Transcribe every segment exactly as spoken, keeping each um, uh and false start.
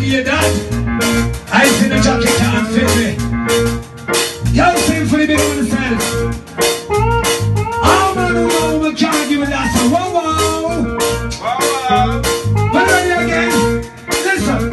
hear that? I see the jacket can't fit me. Y'all sing for the big one itself. Oh man, oh man, we can't give it that. So wow, wow. Wow, wow. But ready again? Listen.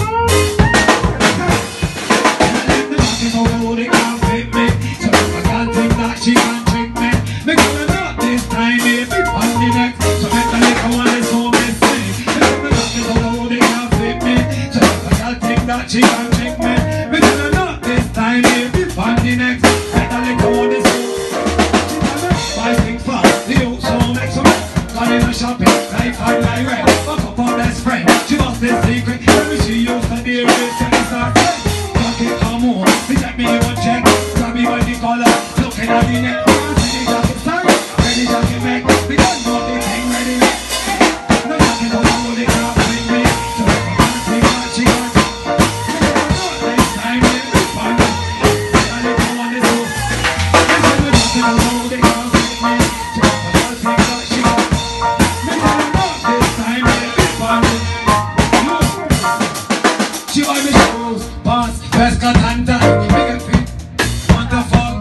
Let the jacket go, they can't fit me. So I can't think that she can't trick me. Me gonna not this time, baby, on the next. So make the liquor one is so messy. Let the jacket go, they can't fit me. So I can't think that she can't trick me. Me gonna not this time, baby, on the next. Make the liquor one is so I think fast, the old soul makes a mess. Gone in a shopping, life hard like red. Fuck up our best friend, she lost this secret. Let me see you stand there, race and start dead. Jacket come home, me take me one check. Grab me by the collar, looking at the neck. See the jacket style, ready jacket make. We don't know the thing ready. No jacket don't know they can't bring me. So if I can't take what she got, this time they be fun. I don't know what this is. Listen, the jacket don't know they can't. She want me shoes, pants, best cut and tie. Make it fit, want to fuck.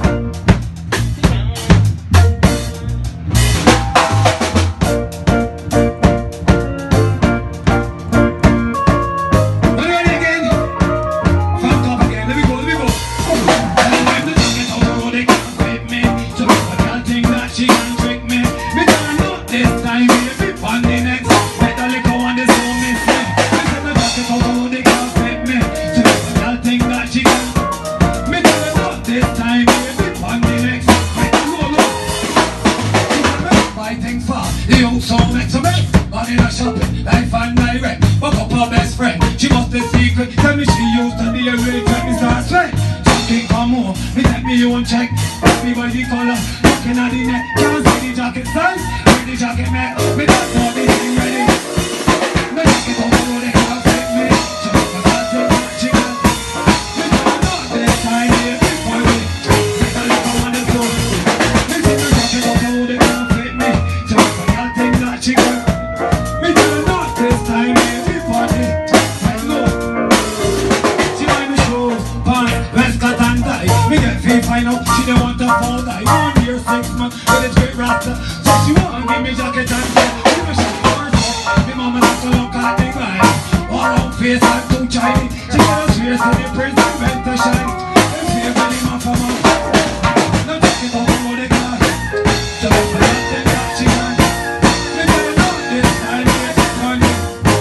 Ready again? Fuck up again, let me go, let me go. And when the jacket out the road, they can't fit me. So if I can't think that she can trick me, me gonna know this time, baby, on the next. Better liquor one, this so missing. Me send the jacket out the road, they can't fit me. So if I can't think that she can, me gonna know this time, baby, on the next. Better go, look. Buy things fast, the old song makes a mess. Money not shopping, life and direct. Fuck up her best friend, she must the secret. Tell me she used to the rate, tell me start sweat. Jacket come home, me take me one check. Ask me by the collar, looking at the neck. Can't see the jacket size, where the jacket make. Me don't know the thing ready. No jacket don't know they can't fit me. So if I can't take that she got, me don't know this time, baby, for me. Take a look at what it's doing. Me see the jacket don't know they can't fit me. So if I can't take that she got, me don't know this time, baby, for me. Let's go. She buy me shoes, pants, vest, cut and tie. Me get fee fine out, she don't want to fall die. One year, six months, with a straight rasta. So she want give me jacket and tie. She me shop first, me mama not to look at the guy. All out face and too shiny. She got a face to the prison, meant to shine. Them feel very man for man. No jacket out the road they got. So if I don't take that she got, me gonna know this time, baby, for me.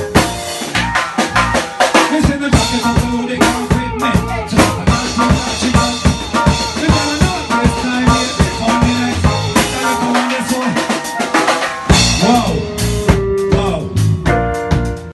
Me say no jacket out the road they can't fit me. So if I don't take that she got, me gonna know this time, baby, for me. Like, I look on this one. Wow.